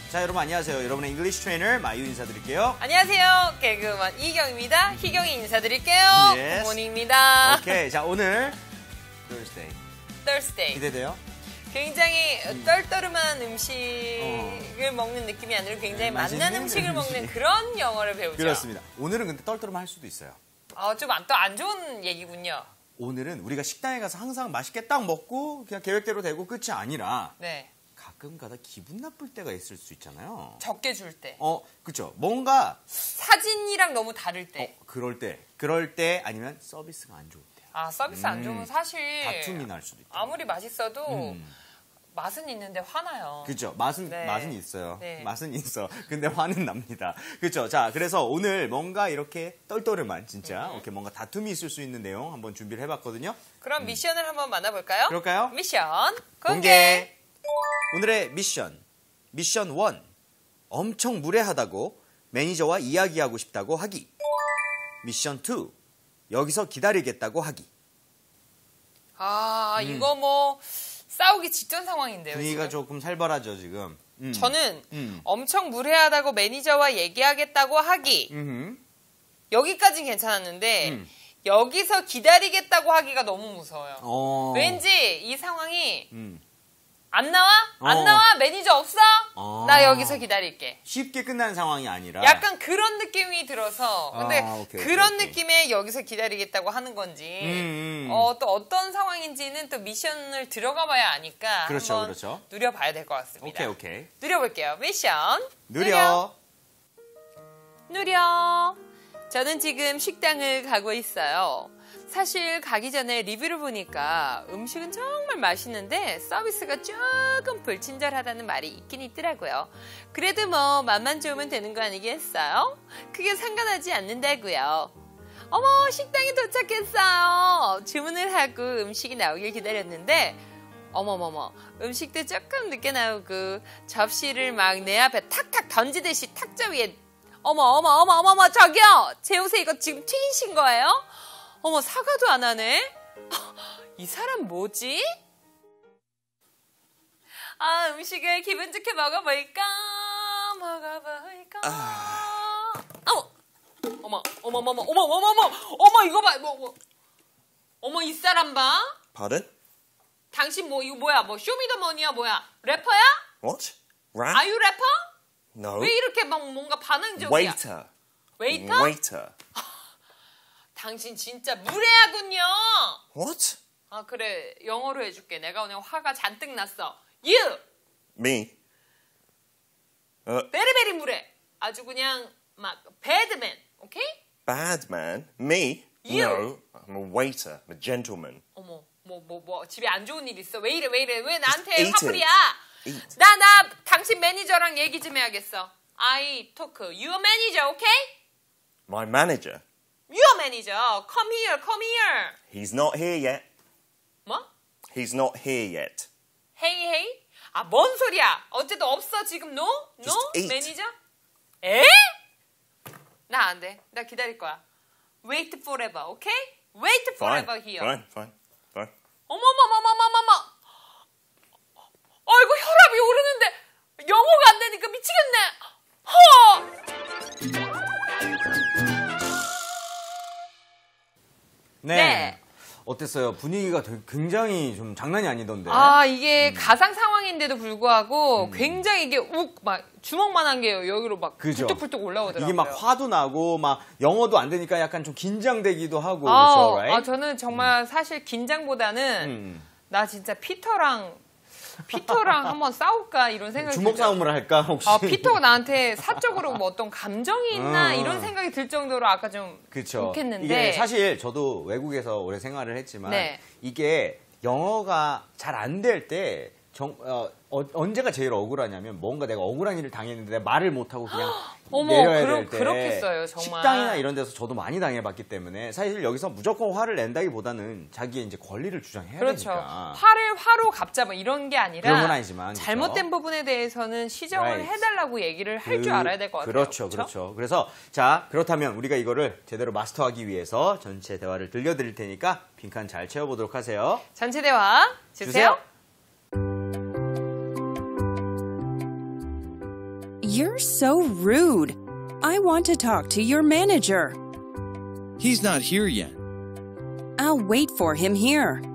자, 여러분 안녕하세요. 여러분의 잉글리시 트레이너 마유 인사드릴게요. 안녕하세요. 개그우먼 이경입니다. 희경이 인사드릴게요. Yes. 굿모닝입니다. 오케이, 자 오늘 Thursday 기대돼요? 굉장히 떨떠름한 음식을 먹는 느낌이 아니라 굉장히 맛난 음식을 먹는 그런 영어를 배우죠. 그렇습니다. 오늘은 근데 떨떠름할 수도 있어요. 좀 또 안 좋은 얘기군요. 오늘은 우리가 식당에 가서 항상 맛있게 딱 먹고 그냥 계획대로 되고 끝이 아니라 네. 가끔 가다 기분 나쁠 때가 있을 수 있잖아요. 적게 줄 때. 그쵸. 뭔가 사진이랑 너무 다를 때. 그럴 때 아니면 서비스가 안 좋을 때. 서비스 안 좋으면 사실 다툼이 날 수도 있다. 아무리 맛있어도 맛은 있는데 화나요. 그렇죠. 맛은 있어요. 네. 맛은 있어. 근데 화는 납니다. 그렇죠. 자, 그래서 오늘 뭔가 이렇게 떨떠름한 진짜 이렇게 뭔가 다툼이 있을 수 있는 내용 한번 준비를 해봤거든요. 그럼 미션을 한번 만나볼까요? 그럴까요? 미션 공개. 오늘의 미션 1. 엄청 무례하다고 매니저와 이야기하고 싶다고 하기. 미션 2. 여기서 기다리겠다고 하기. 이거 뭐 싸우기 직전 상황인데요. 분위기가 지금. 조금 살벌하죠 지금. 저는 엄청 무례하다고 매니저와 얘기하겠다고 하기. 여기까지는 괜찮았는데 여기서 기다리겠다고 하기가 너무 무서워요. 왠지 이 상황이 안 나와? 안 나와? 매니저 없어? 나 여기서 기다릴게. 쉽게 끝나는 상황이 아니라 약간 그런 느낌이 들어서 근데 그런 오케이. 느낌에 여기서 기다리겠다고 하는 건지 또 어떤 상황인지는 또 미션을 들어가 봐야 아니까 한번 누려봐야 될 것 같습니다. 오케이. 누려볼게요. 미션 누려. 저는 지금 식당을 가고 있어요. 사실 가기 전에 리뷰를 보니까 음식은 정말 맛있는데 서비스가 조금 불친절하다는 말이 있긴 있더라고요. 그래도 뭐 맛만 좋으면 되는 거 아니겠어요? 크게 상관하지 않는다고요. 어머, 식당에 도착했어요. 주문을 하고 음식이 나오길 기다렸는데 어머머머, 음식도 조금 늦게 나오고 접시를 막 내 앞에 탁탁 던지듯이 탁자 위에 어머, 저기요! 제 옷에 이거 지금 튀기신 거예요? 어머, 사과도 안 하네? 이 사람 뭐지? 음식을 기분 좋게 먹어볼까? 어머, 이거 봐, 어머, 이 사람 봐? Pardon? 당신 이거 뭐야? 쇼미더머니야, 뭐야? 래퍼야? What? Rap? Are you 래퍼? No. 왜 이렇게 막 뭔가 반응적이야? Waiter. 웨이터? Waiter. 당신 진짜 무례하군요. What? 그래. 영어로 해줄게. 내가 오늘 화가 잔뜩 났어. You! Me? 베리베리 무례. 아주 그냥 막 배드맨. 오케이? Bad man? Me? You. No. I'm a waiter. I'm a gentleman. 어머, 집에 안 좋은 일 있어. 왜 이래? 왜 나한테 eat 화풀이야? Eat. 나 당신 매니저랑 얘기 좀 해야겠어. I talk. You manager, okay? My manager? Your manager. Come here. He's not here yet. 뭐? He's not here yet. Hey. 뭔 소리야? 어쨌든 없어 지금 no? Just eat. 매니저? 에? 나 안 돼. 나 기다릴 거야. Wait forever, okay? Wait forever here. Fine. 어머머머머머머머. 아이고 혈압이 오르는데 영어가 안 되니까 미치겠네. 네. 어땠어요? 분위기가 굉장히 좀 장난이 아니던데. 이게 가상 상황인데도 불구하고 굉장히 이게 막 주먹만한 게 여기로 막 불뚝불뚝 올라오더라고요. 이게 막 화도 나고 막 영어도 안 되니까 약간 좀 긴장되기도 하고 그렇죠, right? 저는 정말 사실 긴장보다는 나 진짜 피터랑 한번 싸울까 이런 생각이 주먹 들죠. 싸움을 할까 혹시? 피터가 나한테 사적으로 뭐 어떤 감정이 있나 이런 생각이 들 정도로 아까 좀 그쵸. 욕했는데 이게 사실 저도 외국에서 오래 생활을 했지만 이게 영어가 잘 안 될 때 언제가 제일 억울하냐면 뭔가 내가 억울한 일을 당했는데 내가 말을 못하고 그냥 내려야 될 때 그렇겠어요, 정말. 식당이나 이런 데서 저도 많이 당해봤기 때문에 사실 여기서 무조건 화를 낸다기보다는 자기의 이제 권리를 주장해야 되니까 화로 갚자 뭐 이런 게 아니라 그런 건 아니지만 잘못된 부분에 대해서는 시정을 해달라고 얘기를 할 줄 알아야 될 것 같아요. 그렇죠. 그래서 자 그렇다면 우리가 이거를 제대로 마스터하기 위해서 전체 대화를 들려드릴 테니까 빈칸 잘 채워보도록 하세요. 전체 대화 주세요. You're so rude. I want to talk to your manager. He's not here yet. I'll wait for him here.